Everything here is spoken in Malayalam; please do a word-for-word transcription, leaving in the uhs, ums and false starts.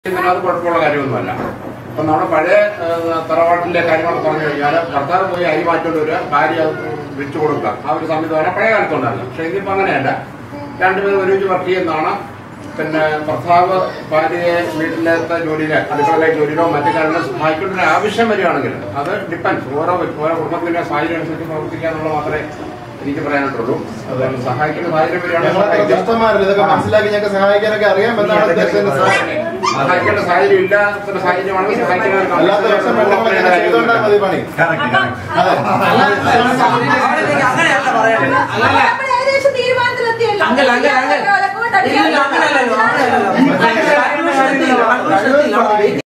അത് കുഴപ്പമുള്ള കാര്യമൊന്നുമല്ല. അപ്പം നമ്മുടെ പഴയ തറവാട്ടിലെ കാര്യങ്ങൾ പറഞ്ഞു കഴിഞ്ഞാൽ ഭർത്താവ് പോയി അരി മാറ്റേണ്ട ഒരു ഭാര്യ വിളിച്ചു കൊടുക്കുക, ആ ഒരു സംവിധാനം പഴയ കാലത്തുണ്ടായിരുന്നു. പക്ഷെ ഇതിപ്പോൾ അങ്ങനെയല്ല. രണ്ടുപേരും ഒരുമിച്ച് വർക്ക് ചെയ്യുന്നതാണ്. പിന്നെ ഭർത്താവ് ഭാര്യയെ വീട്ടിലത്തെ ജോലിയിലെ അടുക്കളയിലെ ജോലിയിലോ മറ്റു കാര്യങ്ങളോ സഹായിക്കേണ്ട ഒരു ആവശ്യം വരികയാണെങ്കിൽ അത് ഡിപ്പെൻസ് ഓരോ ഓരോ കുടുംബത്തിന്റെ സാഹചര്യം അനുസരിച്ച് പ്രവർത്തിക്കുക എന്നുള്ളത് മാത്രമേ എനിക്ക് പറയാനായിട്ടുള്ളൂ. അതുകൊണ്ട് സഹായിക്കുന്ന സാഹചര്യം വരികയാണെങ്കിൽ മനസ്സിലാക്കി ഞങ്ങൾക്ക് സഹായിക്കാനൊക്കെ അറിയാം. സഹായിക്കേണ്ട സാഹചര്യം ഇല്ലാത്ത സാഹചര്യമാണെങ്കിൽ സഹായിക്കുന്ന തീരുമാനത്തിലെത്തിയല്ലോ.